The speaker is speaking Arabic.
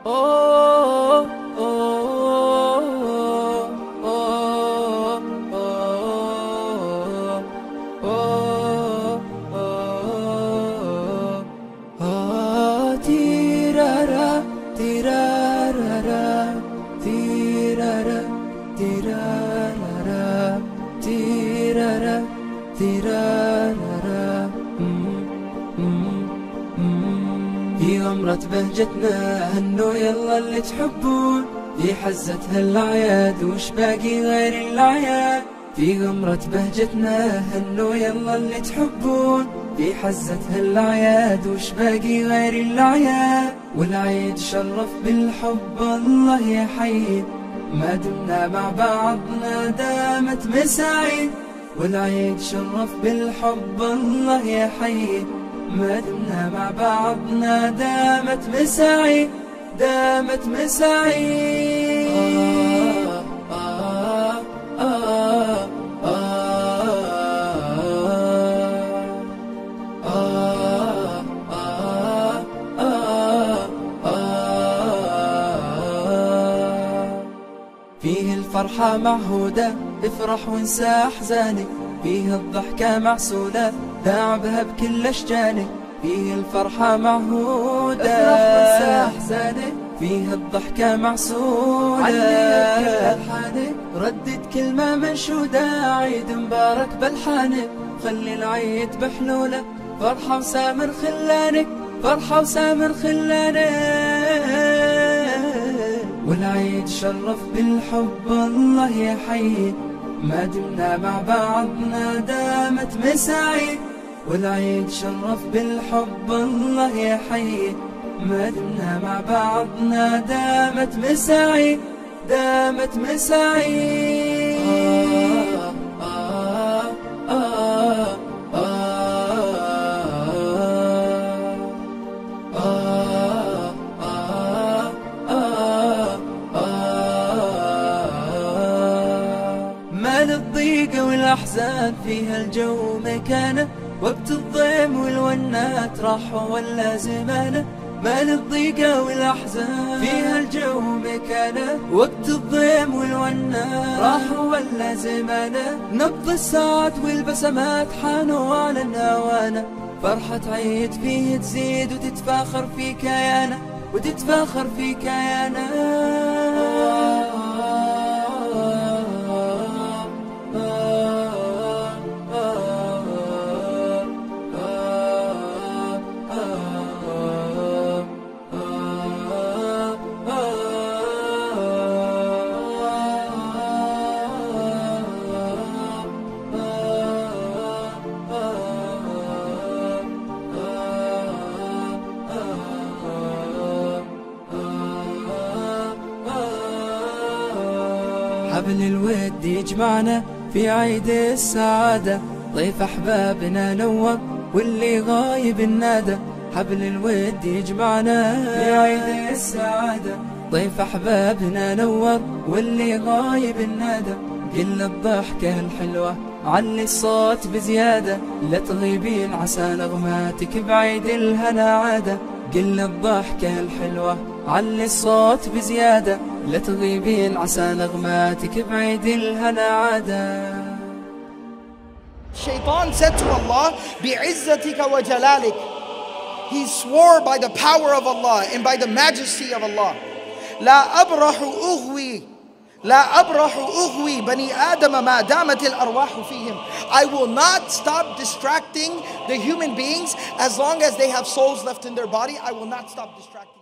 في غمرة بهجتنا هنوا يلا اللي تحبون، في حزتها الأعياد وش باقي غير الأعياد. في غمرة بهجتنا هنوا يلا اللي تحبون، في حزتها الأعياد وش باقي غير الأعياد. والعيد شرف بالحب الله يحيي، ما دمنا مع بعضنا دامت مساعيد. والعيد شرف بالحب الله يحيي، ما دمنا مع بعضنا دامت مساعيد، دامت مساعيد. فيه الفرحة معهودة، افرح وانسى أحزانك، فيه الضحكة معسولة، داعبها بكل أشجانك. فيه الفرحة معهودة، افرح وانسى أحزانك، فيه الضحكة معسولة، علي بكل ألحانك، ردد كلمة منشودة، عيد مبارك بلحانك، خلي العيد بحلولة، فرحة وسامر خلانك، فرحة وسامر خلانك. والعيد شرف بالحب الله يحيي، ما دمنا مع بعضنا دامت مساعيد. والعيد شرف بالحب الله يحيي، ما دمنا مع بعضنا دامت مساعيد، دامت مساعيد. ما للضيق والأحزان فيها الجو مكانه، وقت الضيم والونات راحوا ولا زمانه. ما للضيق والأحزان فيها الجو مكانه، وقت الضيم والونات راحوا ولا زمانه. نبض الساعات والبسمات حانوا على النوانه، فرحة عيد فيه تزيد وتتفاخر في كيانه، وتتفاخر في كيانه. حبل الود يجمعنا في عيد السعادة، ضيف أحبابنا نور واللي غايب النادى. حبل الود يجمعنا في عيد السعادة، ضيف أحبابنا نور واللي غايب النادى. قل الضحكة الحلوة علي الصوت بزيادة، لا تغيبين عسى نغماتك بعيد الهنا عادة. قل الضحكة الحلوة علي الصوت بزيادة، لا تغيبين عسى نغماتك بعيد الهنا عادة. Shaitan said to Allah, بِعِزَّتِكَ وَجَلَالِكَ. He swore by the power of Allah and by the majesty of Allah. لا أبرح أغوي لا أبرح أغوي بني آدم ما دامت الأرواح فيهم. I will not stop distracting the human beings as long as they have souls left in their body. I will not stop distracting.